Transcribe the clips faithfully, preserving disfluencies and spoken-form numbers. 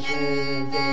și de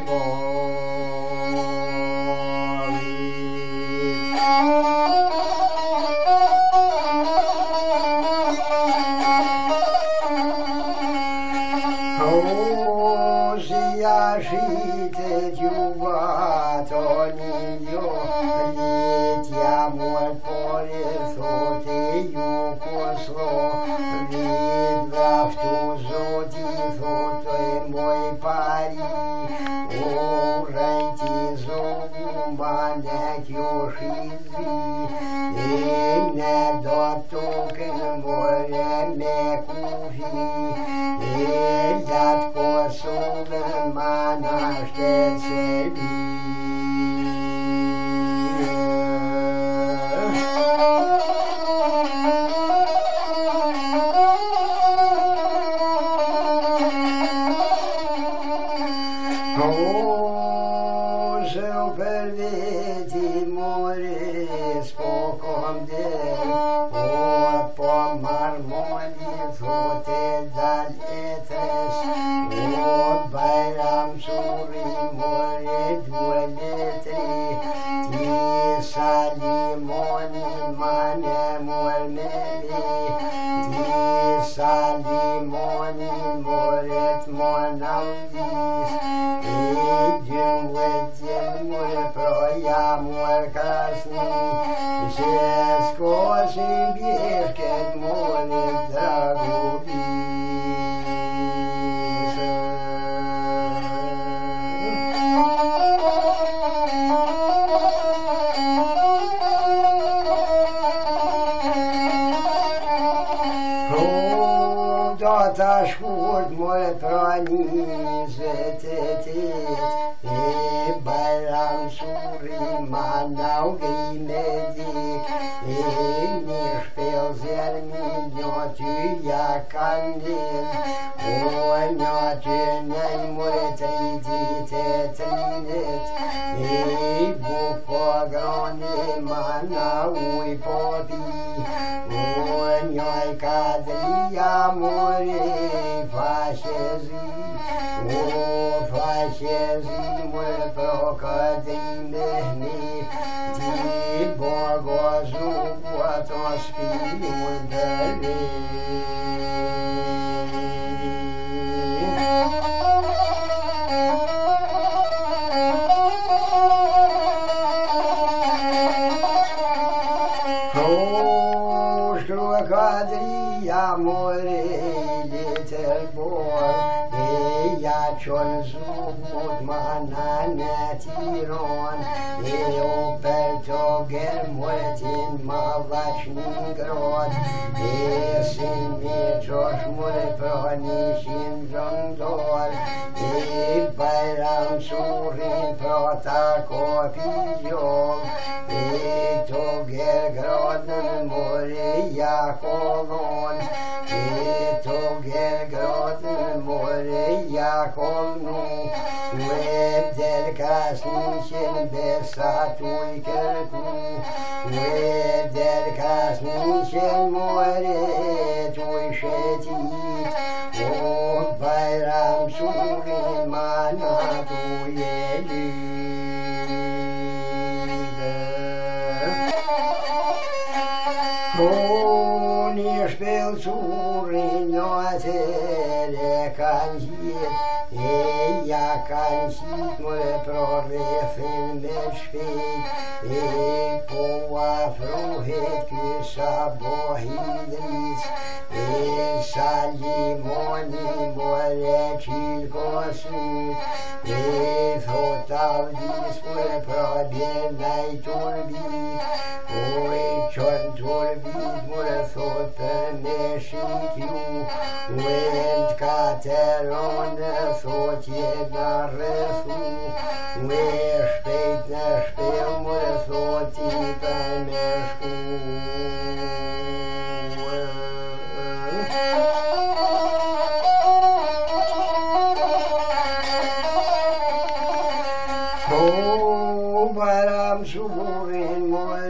Baram surin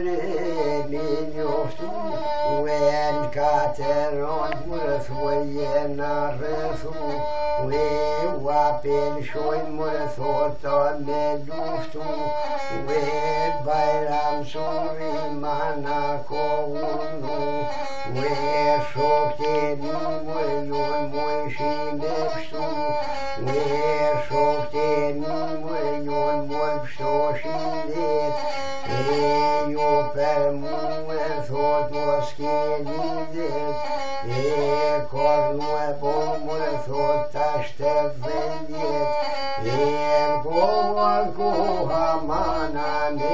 more minoftu wen kateron murth wayena refu we wapel shojnë mërë thota me luftu, vet bajram suri mana ko unu, vet shokte një mërë jonë mërë shi me pështu, vet shokte një mërë jonë mërë pështo shilet, e jo për mu e thot mos ke lidhet, e kornu e po mërë thot ta shtet dhe ljet, e koha koha mana me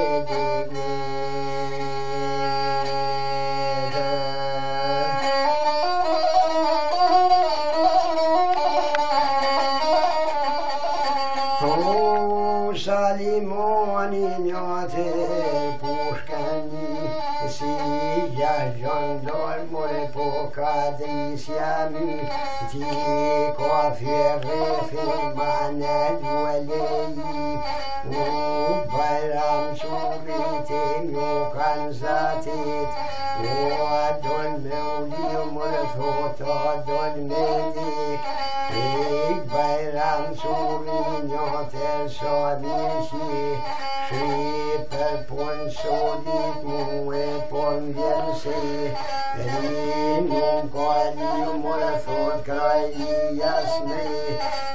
Salimoni njate pushkani, si gjallon more po kadrisja mi, ti ka fjerre firmane dueleji, u bajram surite mjo kan zatit, u adon me uliu more thota adon me dik, ik bajram surin njoter sa mishi, shriper pon solit mu e pon vjen si, rin nuk ka liu more thot kraj i jasni,